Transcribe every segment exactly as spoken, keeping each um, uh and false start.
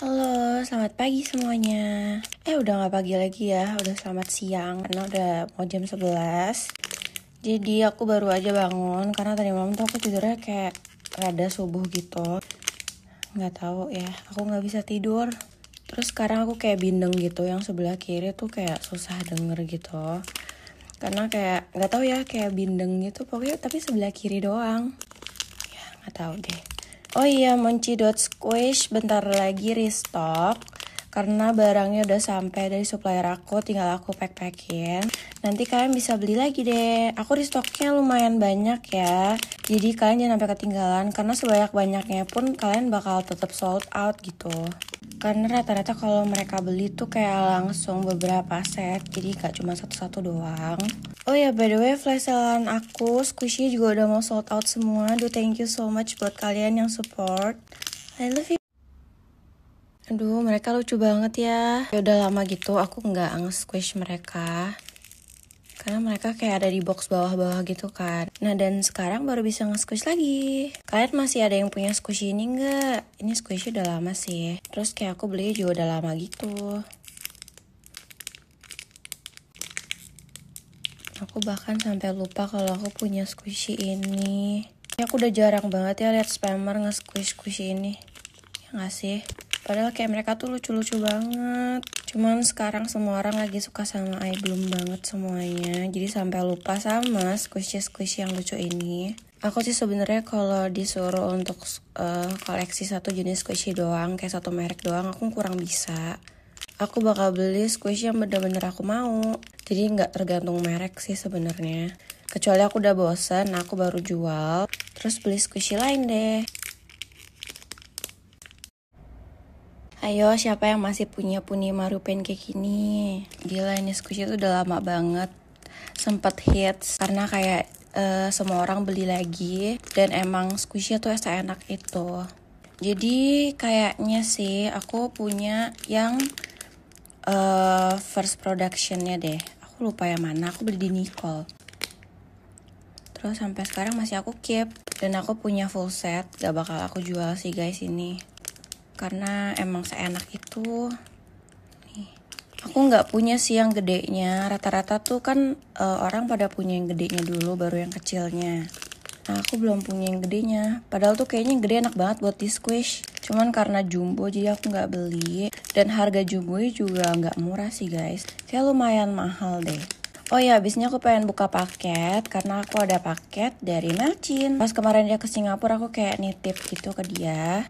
Halo, selamat pagi semuanya. Eh, udah gak pagi lagi ya, udah selamat siang karena udah mau jam sebelas. Jadi aku baru aja bangun karena tadi malam tuh aku tidurnya kayak rada subuh gitu. Gak tahu ya, aku gak bisa tidur. Terus sekarang aku kayak bindeng gitu, yang sebelah kiri tuh kayak susah denger gitu. Karena kayak gak tahu ya, kayak bindeng gitu pokoknya, tapi sebelah kiri doang. Ya, gak tahu deh. Oh iya, Monci Dot Squish bentar lagi restock karena barangnya udah sampai dari supplier aku, tinggal aku pack-packin. Nanti kalian bisa beli lagi deh. Aku restocknya lumayan banyak ya. Jadi kalian jangan sampai ketinggalan karena sebanyak-banyaknya pun kalian bakal tetap sold out gitu. Karena rata-rata kalau mereka beli tuh kayak langsung beberapa set, jadi gak cuma satu-satu doang. Oh ya, by the way, flash sale aku, squishy juga udah mau sold out semua. Duh, thank you so much buat kalian yang support. I love you. Aduh, mereka lucu banget ya. Ya udah lama gitu aku nggak nge-squish mereka. Karena mereka kayak ada di box bawah-bawah gitu kan. Nah, dan sekarang baru bisa nge-squish lagi. Kalian masih ada yang punya squishy ini nggak? Ini squishy udah lama sih. Terus kayak aku beli juga udah lama gitu. Aku bahkan sampai lupa kalau aku punya squishy ini. Ya, aku udah jarang banget ya lihat spammer nge-squish squishy ini. Ya nggak sih? Padahal kayak mereka tuh lucu-lucu banget. Cuman sekarang semua orang lagi suka sama iBloom banget semuanya. Jadi sampai lupa sama squishy-squishy yang lucu ini. Aku sih sebenarnya kalau disuruh untuk uh, koleksi satu jenis squishy doang, kayak satu merek doang, aku kurang bisa. Aku bakal beli squishy yang bener-bener aku mau. Jadi nggak tergantung merek sih sebenarnya. Kecuali aku udah bosan, aku baru jual, terus beli squishy lain deh. Ayo, siapa yang masih punya Puni Maru Pancake ini? Gila, ini squishy tuh udah lama banget. Sempet hits karena kayak uh, semua orang beli lagi. Dan emang squishy tuh seenak itu. Jadi kayaknya sih aku punya yang uh, first productionnya deh. Aku lupa yang mana, aku beli di Nicole. Terus sampai sekarang masih aku keep. Dan aku punya full set, gak bakal aku jual sih guys ini. Karena emang seenak itu. Nih. Aku gak punya sih yang gedenya. Rata-rata tuh kan uh, orang pada punya yang gedenya dulu, baru yang kecilnya. Nah, aku belum punya yang gedenya. Padahal tuh kayaknya yang gede enak banget buat di squish. Cuman karena jumbo jadi aku gak beli. Dan harga jumbo juga gak murah sih guys. Kayak lumayan mahal deh. Oh ya, abisnya aku pengen buka paket. Karena aku ada paket dari Melcin. Pas kemarin dia ke Singapura, aku kayak nitip gitu ke dia.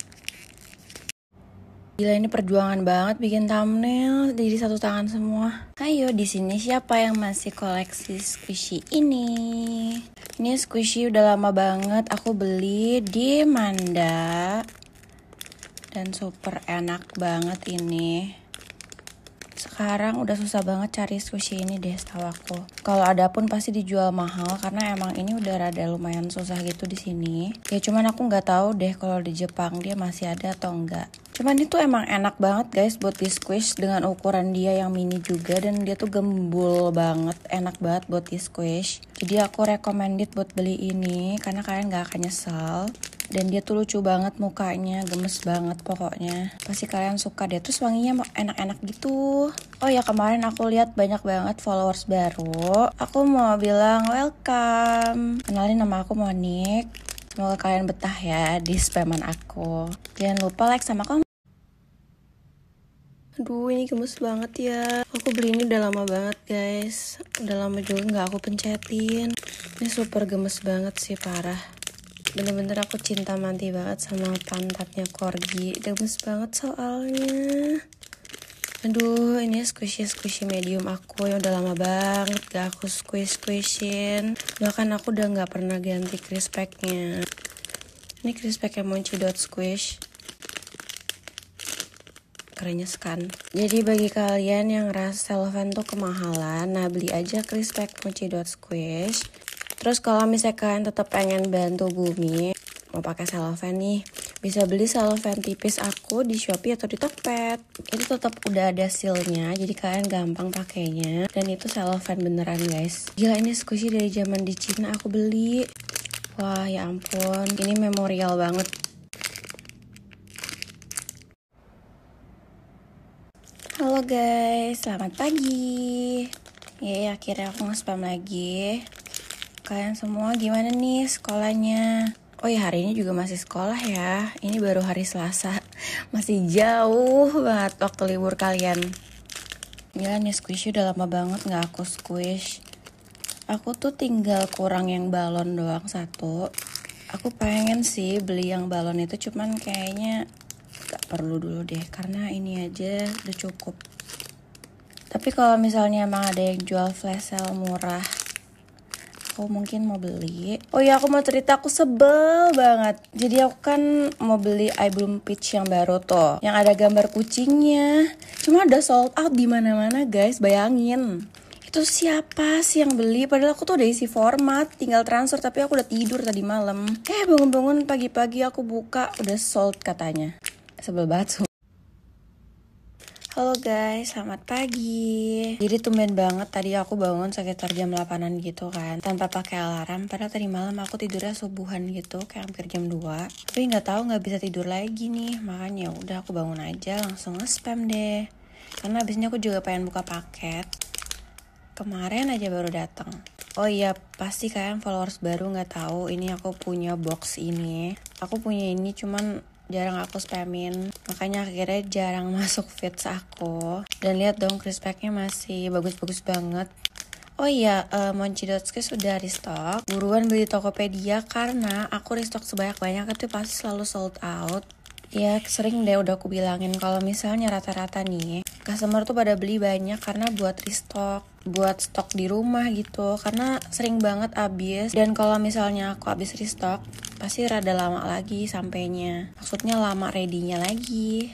Gila, ini perjuangan banget bikin thumbnail, jadi satu tangan semua. Ayo, di sini siapa yang masih koleksi squishy ini? Ini squishy udah lama banget aku beli di Manda. Dan super enak banget ini. Sekarang udah susah banget cari squishy ini deh setahu aku. Kalau ada pun pasti dijual mahal karena emang ini udah rada lumayan susah gitu di sini. Ya cuman aku nggak tahu deh kalau di Jepang dia masih ada atau enggak. Cuman itu emang enak banget guys buat di squish dengan ukuran dia yang mini juga dan dia tuh gembul banget, enak banget buat di squish. Jadi aku recommended buat beli ini karena kalian nggak akan nyesel. Dan dia tuh lucu banget mukanya, gemes banget pokoknya. Pasti kalian suka deh, terus wanginya enak-enak gitu. Oh ya, kemarin aku lihat banyak banget followers baru. Aku mau bilang welcome. Kenalin, nama aku Monik. Semoga kalian betah ya di spaman aku. Jangan lupa like sama komen. Aduh, ini gemes banget ya. Aku beli ini udah lama banget guys. Udah lama juga gak aku pencetin. Ini super gemes banget sih, parah. Bener-bener aku cinta mati banget sama pantatnya Corgi. Gemes banget soalnya. Aduh, ini squishy-squishy medium aku yang udah lama banget gak aku squish-squishin. Bahkan aku udah gak pernah ganti crisp pack-nya. Ini crisp pack yang Monci Dot Squish. Kerennya kan. Jadi bagi kalian yang rasa cellophane tuh kemahalan, nah beli aja crisp pack Monci Dot Squish. Terus kalau misalnya kalian tetap pengen bantu Bumi, mau pakai cellophane nih, bisa beli cellophane tipis aku di Shopee atau di Tokped. Itu tetap udah ada sealnya, jadi kalian gampang pakainya. Dan itu cellophane beneran guys. Gila, ini squishy dari zaman di Cina aku beli. Wah ya ampun, ini memorial banget. Halo guys, selamat pagi. Yeay, akhirnya aku nge-spam lagi. Kalian semua gimana nih sekolahnya? Oh ya, hari ini juga masih sekolah ya. Ini baru hari Selasa. Masih jauh banget waktu libur kalian. Gila nih, squishy udah lama banget gak aku squish. Aku tuh tinggal kurang yang balon doang satu. Aku pengen sih beli yang balon itu, cuman kayaknya gak perlu dulu deh, karena ini aja udah cukup. Tapi kalau misalnya emang ada yang jual flash sale murah, aku mungkin mau beli. Oh iya, aku mau cerita, aku sebel banget. Jadi aku kan mau beli I Bloom Peach yang baru tuh, yang ada gambar kucingnya. Cuma udah sold out di mana-mana guys, bayangin. Itu siapa sih yang beli? Padahal aku tuh udah isi format, tinggal transfer, tapi aku udah tidur tadi malam. Eh bangun-bangun pagi-pagi aku buka, udah sold katanya. Sebel banget. Halo guys, selamat pagi. Jadi tumben banget tadi aku bangun sekitar jam delapanan gitu kan, tanpa pakai alarm. Padahal tadi malam aku tidurnya subuhan gitu, kayak hampir jam dua. Tapi nggak tahu nggak bisa tidur lagi nih, makanya udah aku bangun aja langsung nge-spam deh. Karena abisnya aku juga pengen buka paket. Kemarin aja baru datang. Oh iya, pasti kalian followers baru nggak tahu ini aku punya box ini. Aku punya ini cuman jarang aku spamin, makanya akhirnya jarang masuk feeds aku. Dan lihat dong, crispaknya masih bagus-bagus banget. Oh iya, uh, Monchi Dotskis sudah restock. Buruan beli Tokopedia karena aku restock sebanyak-banyak itu pasti selalu sold out. Ya sering deh udah aku bilangin kalau misalnya rata-rata nih customer tuh pada beli banyak karena buat restock, buat stok di rumah gitu, karena sering banget habis. Dan kalau misalnya aku habis restock pasti rada lama lagi sampainya, maksudnya lama ready-nya lagi.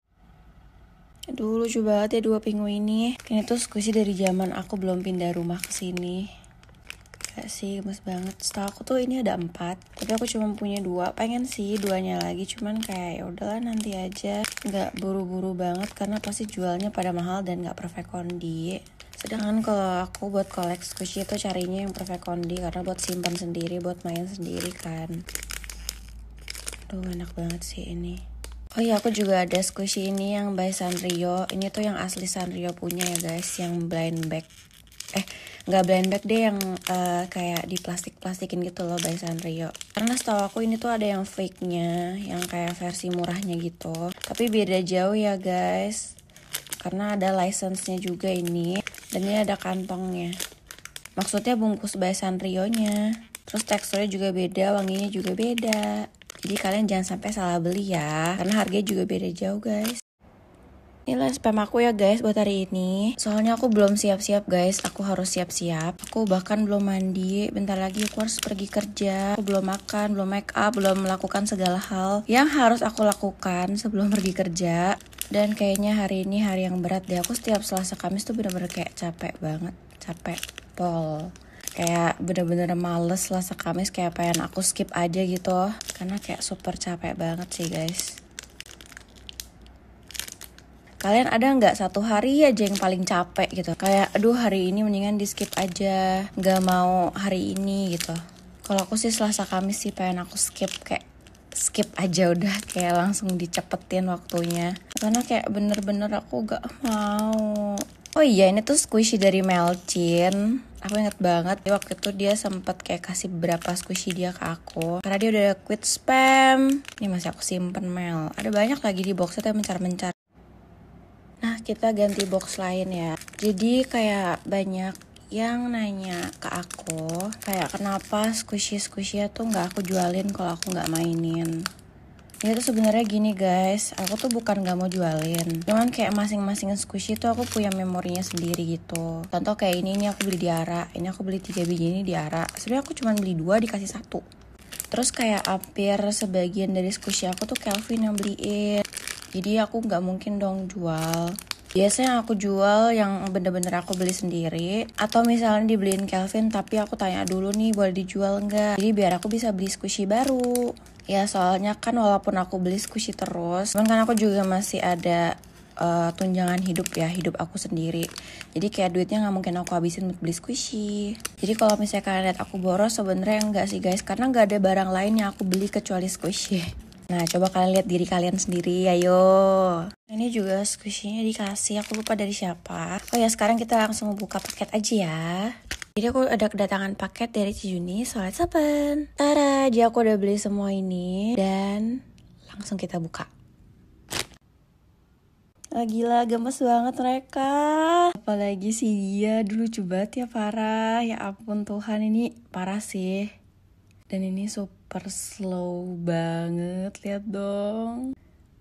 Aduh lucu banget ya dua pingu ini. Ini tuh squishy dari zaman aku belum pindah rumah ke sini. Gak sih, gemes banget. Setahu aku tuh ini ada empat, tapi aku cuma punya dua. Pengen sih duanya lagi, cuman kayak ya udahlah nanti aja. Gak buru-buru banget karena pasti jualnya pada mahal dan gak perfect kondi. Sedangkan kalau aku buat collect squishy itu carinya yang perfect kondi, karena buat simpan sendiri, buat main sendiri kan. Aduh enak banget sih ini. Oh iya, aku juga ada squishy ini yang by Sanrio. Ini tuh yang asli Sanrio punya ya guys, yang blind bag. Eh, nggak blind bag deh, yang uh, kayak di plastik-plastikin gitu loh by Sanrio. Karena setahu aku ini tuh ada yang fake-nya, yang kayak versi murahnya gitu. Tapi beda jauh ya guys, karena ada license-nya juga ini. Dan ini ada kantongnya. Maksudnya bungkus by Sanrio-nya. Terus teksturnya juga beda, wanginya juga beda. Jadi kalian jangan sampai salah beli ya, karena harganya juga beda jauh guys. Inilah spam aku ya guys buat hari ini. Soalnya aku belum siap-siap guys, aku harus siap-siap. Aku bahkan belum mandi, bentar lagi aku harus pergi kerja. Aku belum makan, belum make up, belum melakukan segala hal yang harus aku lakukan sebelum pergi kerja. Dan kayaknya hari ini hari yang berat deh. Aku setiap Selasa Kamis tuh bener-bener kayak capek banget, capek pol. Kayak bener-bener males Selasa Kamis, kayak pengen aku skip aja gitu. Karena kayak super capek banget sih guys. Kalian ada nggak satu hari aja yang paling capek gitu? Kayak aduh hari ini mendingan di skip aja, nggak mau hari ini gitu. Kalau aku sih Selasa Kamis sih pengen aku skip, kayak skip aja udah, kayak langsung dicepetin waktunya. Karena kayak bener-bener aku gak mau. Oh iya, ini tuh squishy dari Melchin. Aku inget banget waktu itu dia sempet kayak kasih beberapa squishy dia ke aku, karena dia udah quit spam. Ini masih aku simpen Mel. Ada banyak lagi di boxnya tapi mencar-mencar. Nah kita ganti box lain ya. Jadi kayak banyak yang nanya ke aku kayak kenapa squishy-squishy tuh gak aku jualin kalau aku gak mainin. Ini tuh sebenarnya gini guys, aku tuh bukan gak mau jualin, cuman kayak masing-masing squishy tuh aku punya memorinya sendiri gitu. Contoh kayak ini, ini aku beli di Ara, ini aku beli tiga biji ini di Ara. Sebenarnya aku cuma beli dua dikasih satu. Terus kayak hampir sebagian dari squishy aku tuh Kelvin yang beliin. Jadi aku gak mungkin dong jual. Biasanya aku jual yang bener-bener aku beli sendiri, atau misalnya dibeliin Kelvin tapi aku tanya dulu nih boleh dijual nggak. Jadi biar aku bisa beli squishy baru. Ya soalnya kan walaupun aku beli squishy terus, cuman kan aku juga masih ada uh, tunjangan hidup ya, hidup aku sendiri. Jadi kayak duitnya nggak mungkin aku habisin buat beli squishy. Jadi kalau misalnya kalian lihat aku boros, sebenarnya enggak sih guys, karena nggak ada barang lain yang aku beli kecuali squishy. Nah, coba kalian lihat diri kalian sendiri, ayo. Ini juga squishy-nya dikasih, aku lupa dari siapa. Oh ya, sekarang kita langsung buka paket aja ya. Jadi aku ada kedatangan paket dari Cijuni Solet Sapan. Tara, jadi aku udah beli semua ini dan langsung kita buka. Ah, gila, gemes banget mereka. Apalagi sih dia, dulu coba ya parah. Ya ampun Tuhan, ini parah sih. Dan ini super slow banget, lihat dong.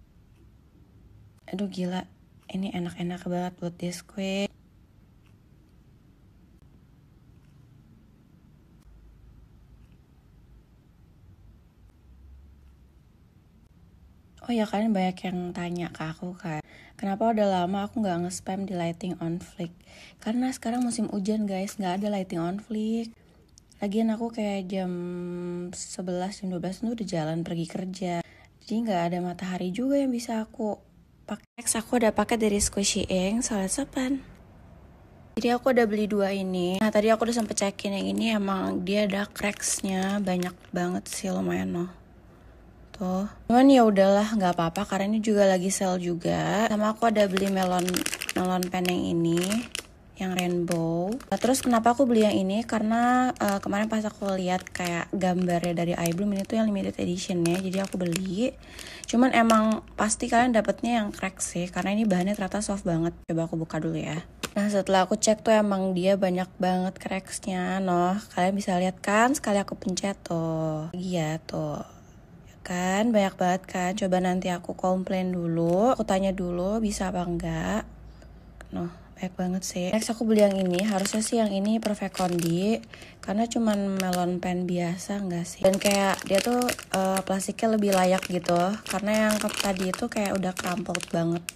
Aduh gila, ini enak-enak banget buat di squid. Oh ya, kalian banyak yang tanya ke aku kan, kenapa udah lama aku gak nge-spam di lighting on flick. Karena sekarang musim hujan guys, gak ada lighting on flick. Lagian aku kayak jam sebelas, jam dua belas itu udah jalan pergi kerja. Jadi gak ada matahari juga yang bisa aku pakai. Next aku udah pakai dari Squishy Ink Solet Sapan. Jadi aku udah beli dua ini. Nah tadi aku udah sempet cekin yang ini, emang dia ada cracks-nya banyak banget sih, lumayan loh. Tuh. Cuman ya udahlah, nggak apa-apa karena ini juga lagi sale juga. Sama aku ada beli melon melon pen yang ini, yang rainbow. Nah, terus kenapa aku beli yang ini? Karena uh, kemarin pas aku lihat kayak gambarnya dari iBloom, ini tuh yang limited editionnya, jadi aku beli. Cuman emang pasti kalian dapetnya yang crack sih, karena ini bahannya ternyata soft banget. Coba aku buka dulu ya. Nah setelah aku cek tuh emang dia banyak banget cracksnya. Noh, kalian bisa lihat kan? Sekali aku pencet tuh, iya tuh. Kan banyak banget kan, coba nanti aku komplain dulu, aku tanya dulu bisa apa enggak. Noh, banyak banget sih. Next aku beli yang ini, harusnya sih yang ini Perfect Kondi, karena cuman melon pen biasa enggak sih. Dan kayak dia tuh uh, plastiknya lebih layak gitu, karena yang tadi itu kayak udah crumpled banget.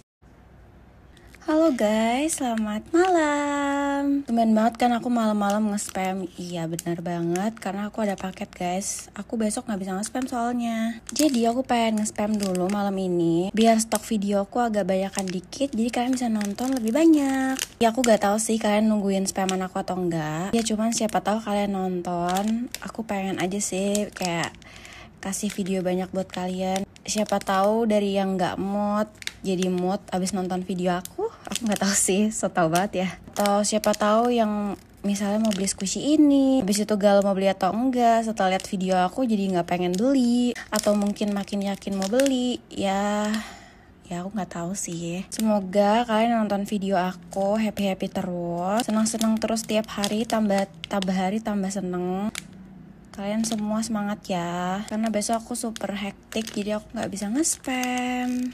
Halo guys, selamat malam. Tumben banget kan aku malam-malam nge-spam. Iya benar banget, karena aku ada paket guys. Aku besok gak bisa nge-spam soalnya. Jadi aku pengen nge-spam dulu malam ini, biar stok video aku agak banyakan dikit, jadi kalian bisa nonton lebih banyak. Ya aku gak tahu sih kalian nungguin spaman aku atau enggak. Ya cuman siapa tahu kalian nonton. Aku pengen aja sih kayak kasih video banyak buat kalian. Siapa tahu dari yang gak mood jadi mood abis nonton video aku. Aku nggak tahu sih, so tau banget ya. Atau siapa tahu yang misalnya mau beli squishy ini, habis itu galau mau beli atau enggak, setelah lihat video aku jadi nggak pengen beli, atau mungkin makin yakin mau beli. Ya, ya aku nggak tahu sih. Semoga kalian nonton video aku happy happy terus, senang senang terus tiap hari, tambah tambah hari tambah seneng. Kalian semua semangat ya, karena besok aku super hektik, jadi aku nggak bisa nge-spam.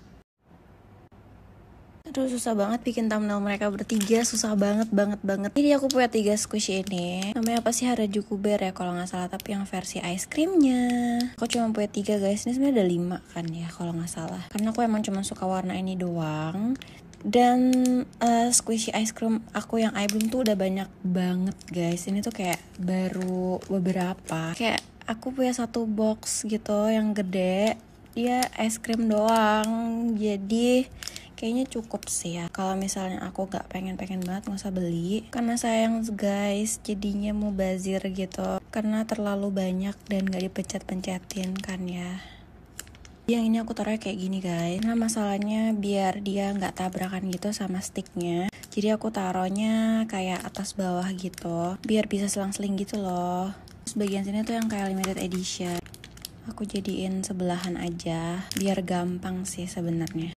Aduh susah banget bikin thumbnail mereka bertiga, susah banget banget banget. Jadi aku punya tiga squishy ini. Namanya apa sih, Harajuku Bear ya kalau nggak salah, tapi yang versi ice creamnya. Aku cuma punya tiga guys, ini sebenarnya ada lima kan ya kalau nggak salah. Karena aku emang cuma suka warna ini doang. Dan uh, squishy ice cream aku yang iBloom tuh udah banyak banget guys. Ini tuh kayak baru beberapa. Kayak aku punya satu box gitu yang gede. Dia es krim doang. Jadi kayaknya cukup sih ya. Kalau misalnya aku gak pengen-pengen banget gak usah beli. Karena sayang guys, jadinya mau bazir gitu. Karena terlalu banyak dan gak dipencet-pencetin kan ya. Yang ini aku taruhnya kayak gini guys. Nah masalahnya biar dia gak tabrakan gitu sama sticknya. Jadi aku taruhnya kayak atas bawah gitu. Biar bisa selang-seling gitu loh. Terus bagian sini tuh yang kayak limited edition. Aku jadiin sebelahan aja. Biar gampang sih sebenarnya.